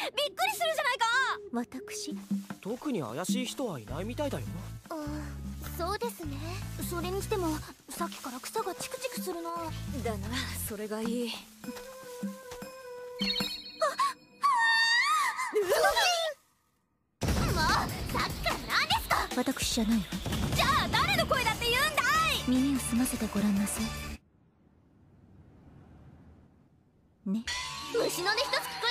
びっくりするじゃないか。 私？ 特に怪しい人はいないみたいだよ。 そうですね。それにしてもさっきから草がチクチクするな。 だな、それがいい。 もうさっきから何ですか。私じゃないわ。 じゃあ誰の声だって言うんだい。 耳を澄ませてごらんなさいね。虫の音一つ聞こ